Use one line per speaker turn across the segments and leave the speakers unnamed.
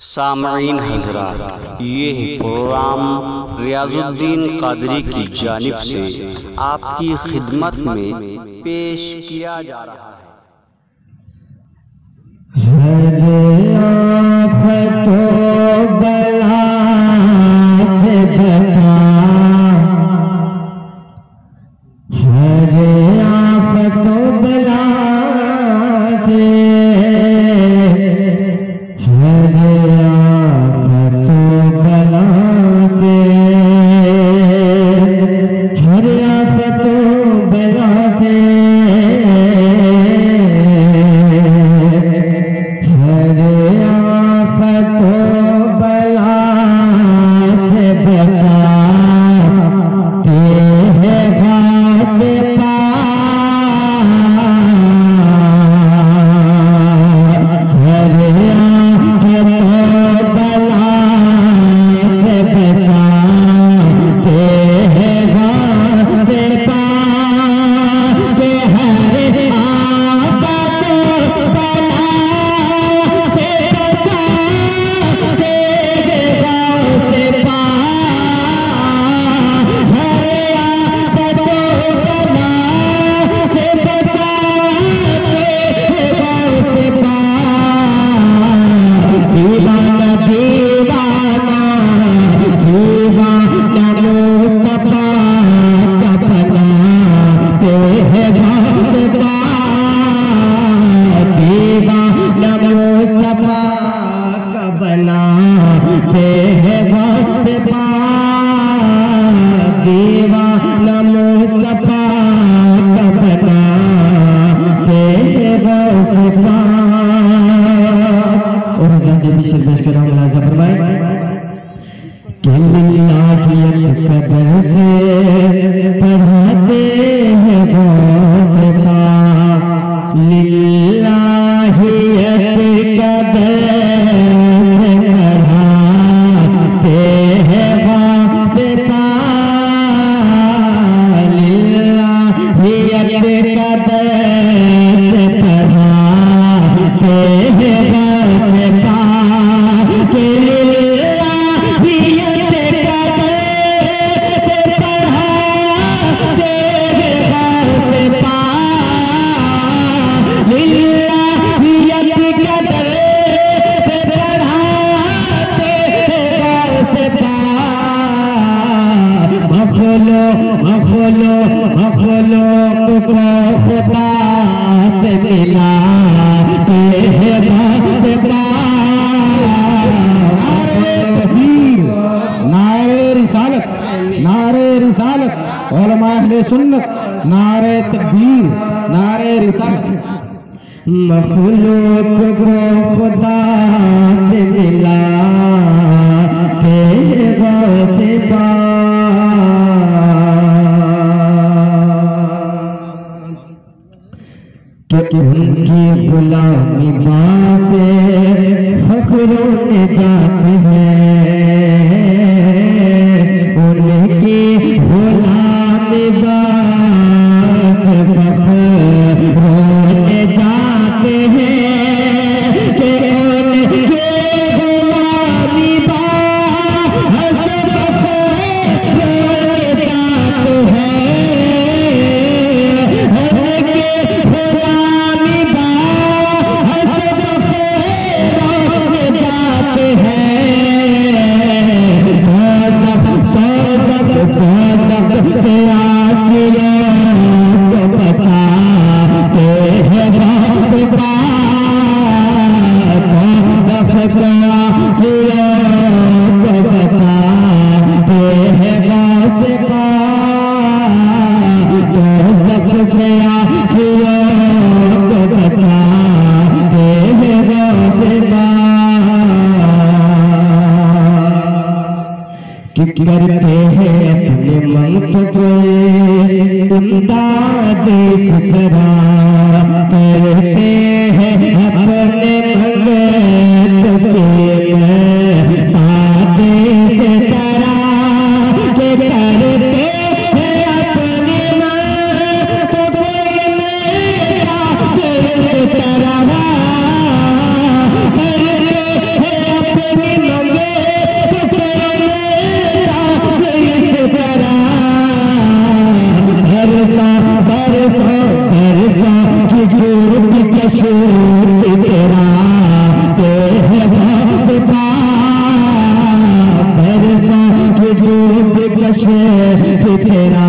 सामईन हज़रात, ये प्रोग्राम रियाजुद्दीन कादरी की जानिब से आपकी खिदमत में पेश किया जा रहा है।
उनकी गुलामी बासे फखरों ने जाती है, उनकी गुलामी बासे फखरों ने जाते हैं कि उनकी गुलामी बासे फखरों ने जाते हैं। करते हैं अपने मंत्र को इमदाद इस तरह करते हैं अपने मंत्र के आदेश तरह के करते हैं अपने मंत्र को तरह करते हैं अपने मशहूर तेरा बरसा वजूद कशिफ तेरा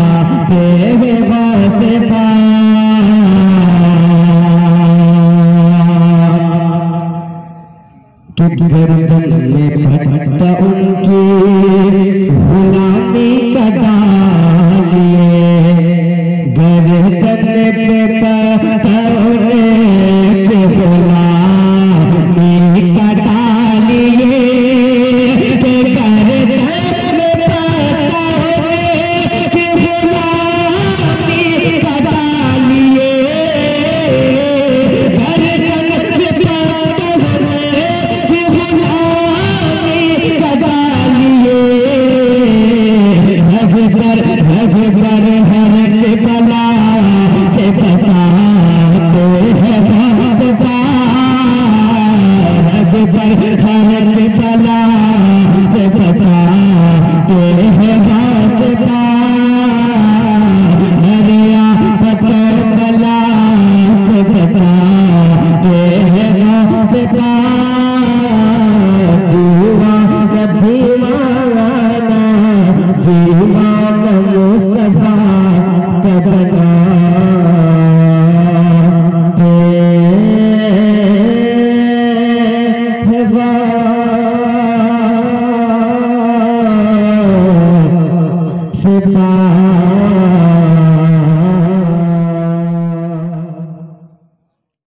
बेवफा कि गर्दन में फटा उनकी